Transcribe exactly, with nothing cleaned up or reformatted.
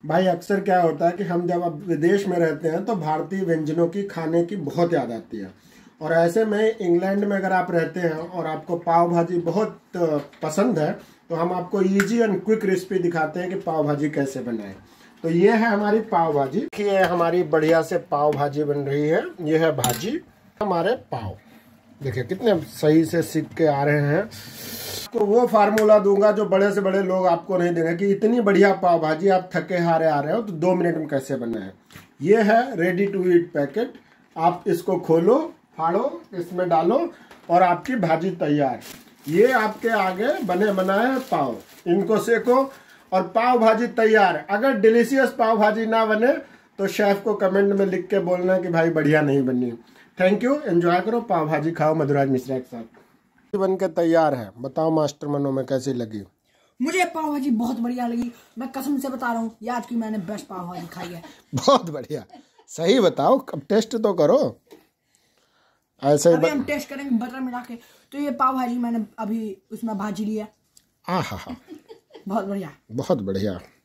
भाई अक्सर क्या होता है कि हम जब अब विदेश में रहते हैं तो भारतीय व्यंजनों की खाने की बहुत याद आती है। और ऐसे में इंग्लैंड में अगर आप रहते हैं और आपको पाव भाजी बहुत पसंद है तो हम आपको इजी एंड क्विक रेसिपी दिखाते हैं कि पाव भाजी कैसे बनाएं। तो ये है हमारी पाव भाजी। देखिए हमारी बढ़िया से पाव भाजी बन रही है। ये है भाजी, हमारे पाव देखिए कितने सही से सीख के आ रहे हैं। तो वो फार्मूला दूंगा जो बड़े से बड़े लोग आपको नहीं देंगे कि इतनी बढ़िया पाव भाजी आप थके हारे आ रहे हो तो दो मिनट में कैसे बनाए। ये है रेडी टू ईट पैकेट। आप इसको खोलो, फाड़ो, इसमें डालो और आपकी भाजी तैयार। ये आपके आगे बने बनाए पाव, इनको सेको और पाव भाजी तैयार। अगर डिलीशियस पाव भाजी ना बने तो शेफ को कमेंट में लिख के बोलना कि भाई बढ़िया नहीं बनी। थैंक यू, एंजॉय करो, पाव भाजी खाओ मधुराज मिश्रा के साथ। बन के तैयार है। बताओ मास्टर मनो में कैसी लगी? मुझे पाव भाजी बहुत बढ़िया लगी। मैं कसम से बता रहा हूँ, ये आज की मैंने बेस्ट पाव भाजी खाई है। बहुत बढ़िया। सही बताओ, अब टेस्ट तो करो। ऐसे अभी हम टेस्ट करेंगे बटर मिला के। तो ये पाव भाजी मैंने अभी उसमें भाजी लिया। हाँ हाँ हाँ बहुत बढ़िया, बहुत बढ़िया।